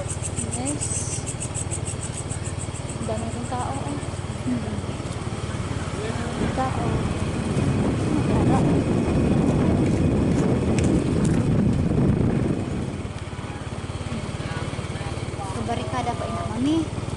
Yes. Dami rin tao. Oh. Tao. Tara. So, barikada pa ina, mami.